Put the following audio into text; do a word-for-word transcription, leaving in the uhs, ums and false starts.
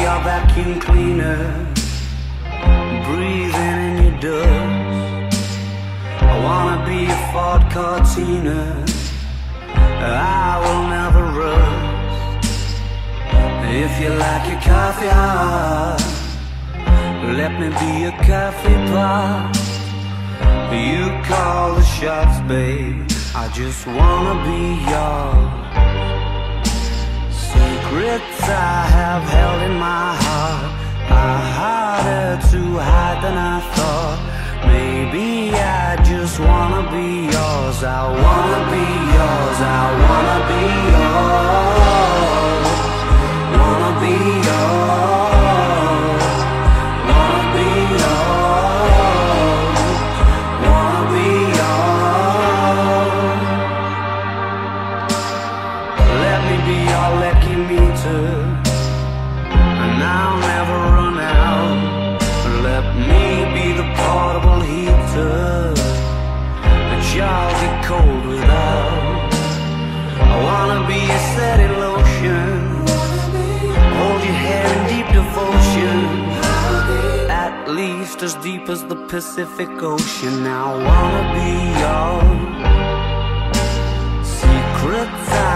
your vacuum cleaner, breathing in your dust. I wanna be a Ford Cortina, I will never rust. If you like your coffee hot, let me be a coffee pot. You call the shots, babe, I just wanna be yours. Secrets I have held in my heart are harder to hide than I thought. Maybe I just wanna be yours. I wanna be yours. I wanna be yours. Wanna be yours. Wanna be yours. Wanna be yours. Let me be your lucky meter, and I'll never run out. Let me be the portable heater that y'all get cold without. I wanna be a setting lotion, hold your hair in deep devotion, at least as deep as the Pacific Ocean. I wanna be yours. Secrets I